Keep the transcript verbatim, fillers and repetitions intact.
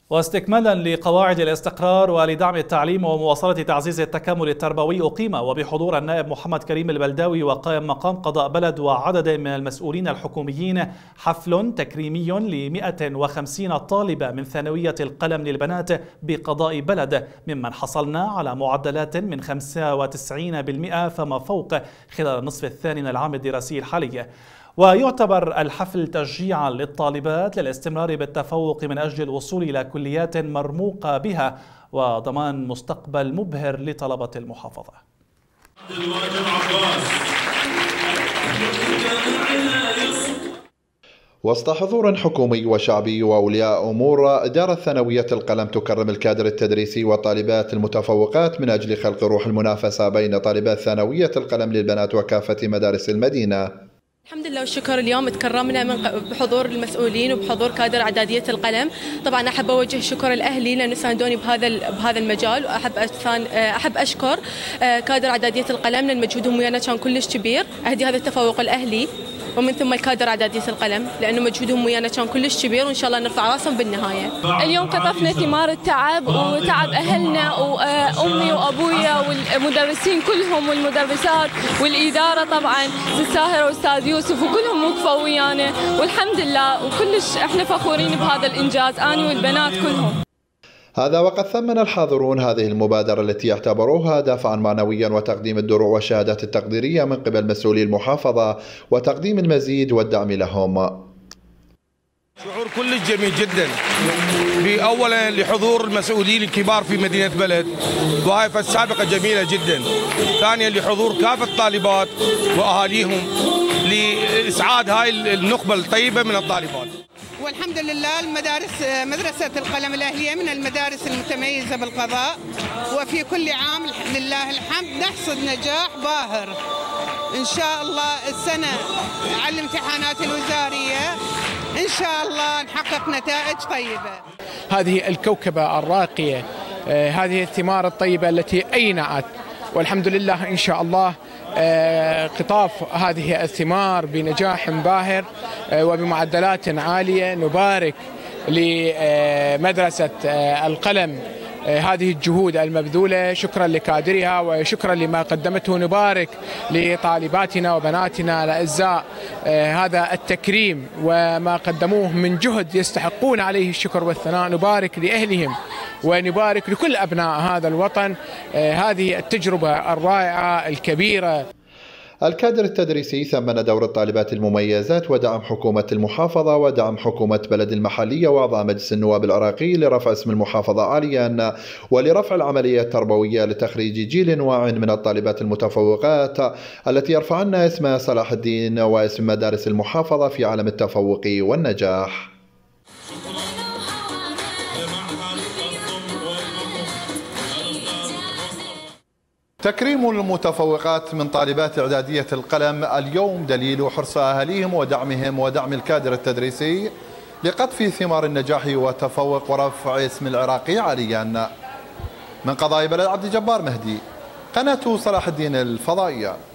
واستكمالا لقواعد الاستقرار ولدعم التعليم ومواصلة تعزيز التكامل التربوي، أقيم وبحضور النائب محمد كريم البلداوي وقائم مقام قضاء بلد وعدد من المسؤولين الحكوميين حفل تكريمي ل مئة وخمسين طالبة من ثانوية القلم للبنات بقضاء بلد، ممن حصلنا على معدلات من خمسة وتسعين بالمئة فما فوق خلال النصف الثاني من العام الدراسي الحالي. ويعتبر الحفل تشجيعا للطالبات للاستمرار بالتفوق من أجل الوصول إلى كليات مرموقة بها وضمان مستقبل مبهر لطلبة المحافظة. وسط حضور حكومي وشعبي وأولياء أمور، دارت ثانوية القلم تكرم الكادر التدريسي والطالبات المتفوقات من أجل خلق روح المنافسة بين طالبات ثانوية القلم للبنات وكافة مدارس المدينة. الحمد لله والشكر، اليوم تكرمنا من بحضور المسؤولين وبحضور كادر اعداديه القلم. طبعا احب اوجه شكر الاهلي لانه ساندوني بهذا بهذا المجال، واحب احب اشكر كادر اعداديه القلم لان مجهودهم ويانا كان كلش كبير. اهدي هذا التفوق الاهلي ومن ثم الكادر اعداديه القلم لانه مجهودهم ويانا كان كلش كبير، وان شاء الله نرفع راسهم بالنهايه. اليوم قطفنا ثمار التعب وتعب اهلنا وامي وابويا والمدرسين كلهم والمدرسات والاداره، طبعا استاذ ساهر واستاذ يوسف وكلهم وقفوا ويانا، والحمد لله وكلش احنا فخورين بهذا الانجاز اني والبنات كلهم. هذا وقد ثمن الحاضرون هذه المبادرة التي اعتبروها دافعا معنويا وتقديم الدروع والشهادات التقديرية من قبل مسؤولي المحافظة وتقديم المزيد والدعم لهم. شعور كلش جميل جدا، أولا لحضور المسؤولين الكبار في مدينة بلد، وهي السابقة جميلة جدا. ثانيا لحضور كافة الطالبات وأهاليهم لإسعاد هاي النخبة الطيبة من الطالبات. والحمد لله المدارس مدرسة القلم الأهلية من المدارس المتميزة بالقضاء، وفي كل عام لله الحمد نحصد نجاح باهر إن شاء الله. السنة على الامتحانات الوزارية إن شاء الله نحقق نتائج طيبة. هذه الكوكبة الراقية، هذه الثمار الطيبة التي أينعت، والحمد لله إن شاء الله قطاف هذه الثمار بنجاح باهر وبمعدلات عالية. نبارك لمدرسة القلم هذه الجهود المبذولة، شكرا لكادرها وشكرا لما قدمته. نبارك لطالباتنا وبناتنا الأعزاء هذا التكريم وما قدموه من جهد يستحقون عليه الشكر والثناء. نبارك لأهلهم ونبارك لكل أبناء هذا الوطن هذه التجربة الرائعة الكبيرة. الكادر التدريسي ثمن دور الطالبات المميزات ودعم حكومة المحافظة ودعم حكومة بلد المحلية وأعضاء مجلس النواب العراقي لرفع اسم المحافظة عاليا ولرفع العملية التربوية لتخريج جيل واع من الطالبات المتفوقات التي يرفعن اسم صلاح الدين واسم مدارس المحافظة في عالم التفوق والنجاح. تكريم المتفوقات من طالبات إعدادية القلم اليوم دليل حرص أهاليهم ودعمهم ودعم الكادر التدريسي لقطف ثمار النجاح والتفوق ورفع اسم العراقي عاليا. من قضاء بلد عبد الجبار مهدي، قناة صلاح الدين الفضائية.